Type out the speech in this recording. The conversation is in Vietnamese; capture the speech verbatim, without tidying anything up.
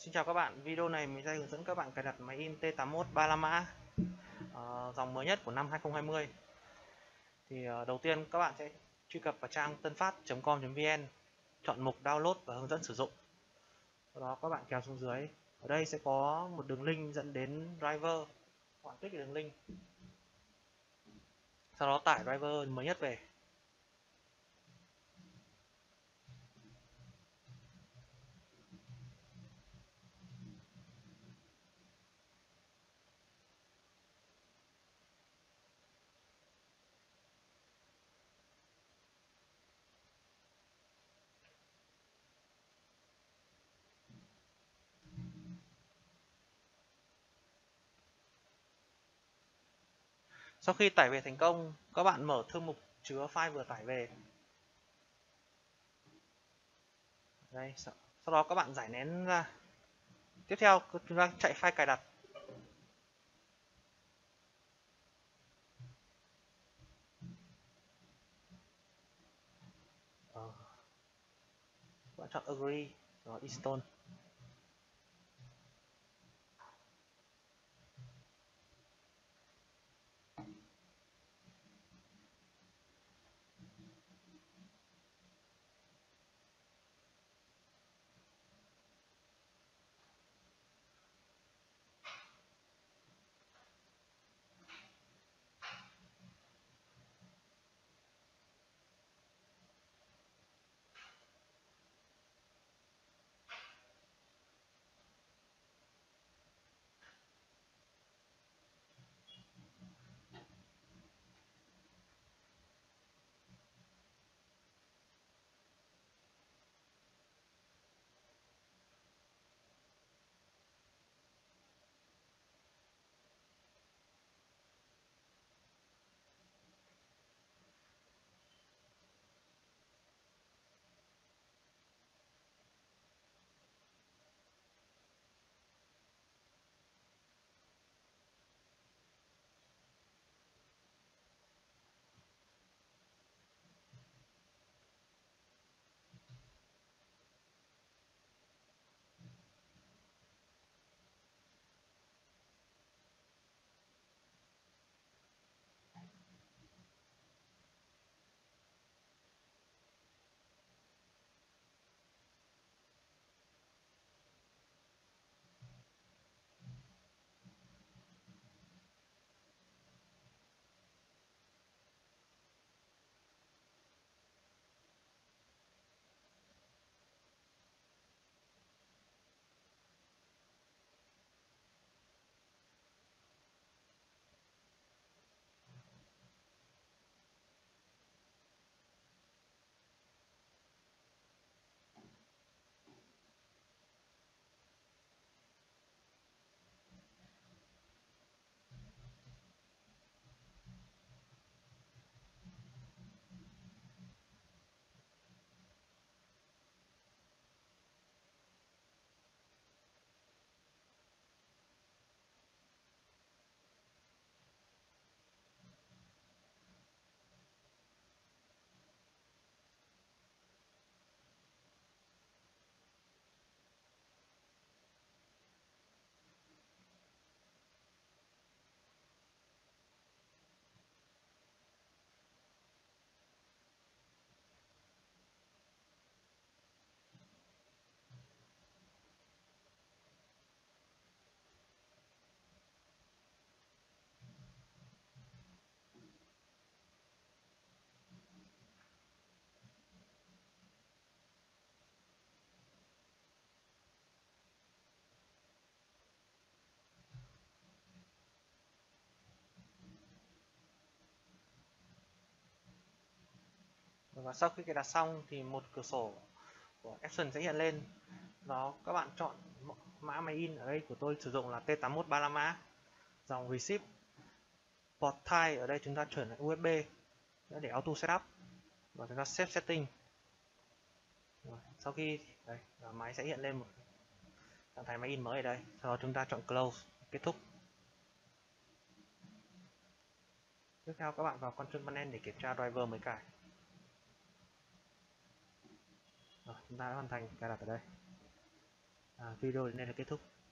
Xin chào các bạn, video này mình sẽ hướng dẫn các bạn cài đặt máy in T tám mốt ba la mã uh, dòng mới nhất của năm hai không hai không. Thì uh, đầu tiên các bạn sẽ truy cập vào trang tân phát chấm com chấm vn, chọn mục download và hướng dẫn sử dụng. Sau đó các bạn kéo xuống dưới, ở đây sẽ có một đường link dẫn đến driver. Các bạn kích đường link, sau đó tải driver mới nhất về. Sau khi tải về thành công, các bạn mở thư mục chứa file vừa tải về. Đây, sau đó các bạn giải nén ra. Tiếp theo chúng ta chạy file cài đặt. Ờ, các bạn chọn agree rồi install. Và sau khi cài đặt xong thì một cửa sổ của Epson sẽ hiện lên. Đó, các bạn chọn mã máy in, ở đây của tôi sử dụng là T tám mốt ba la mã dòng receive. Port type ở đây chúng ta chuyển lại u ét bê để auto setup và chúng ta save setting. Rồi, sau khi đây, máy sẽ hiện lên một trạng thái máy in mới ở đây. Sau đó chúng ta chọn close, kết thúc. Tiếp theo các bạn vào control panel để kiểm tra driver mới cài. Rồi, chúng ta đã hoàn thành cài đặt ở đây. À, video đến đây là kết thúc.